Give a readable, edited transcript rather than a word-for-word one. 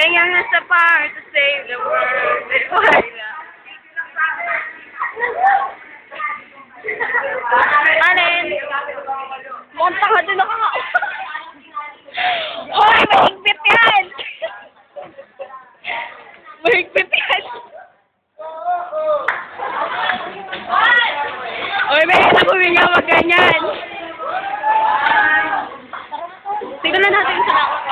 Kaya nga sa power to save the world. Alin? Monta ka din ako. Hoy, mahigpit yan! Mahigpit yan! Hoy, may nakuwi niya, wag ganyan. Tignan natin sa